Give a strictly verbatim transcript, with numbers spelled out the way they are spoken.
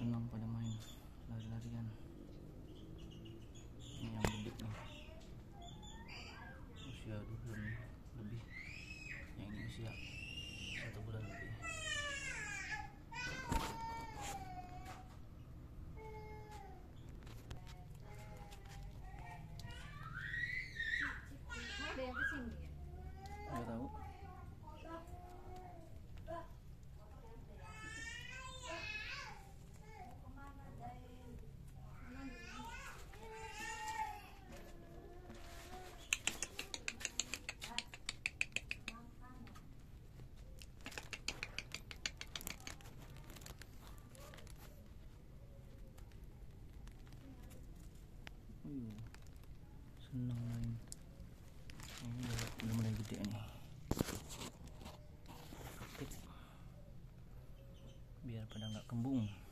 senang pada main lari-larian. Ini yang bedik nih, usia dua bulan lebih, yang ini usia satu bulan lebih. Ada yang kesini ya? Nggak tahu. Uh, senang main. Ini udah, udah mulai gede nih. Aktif. Biar pada nggak kembung.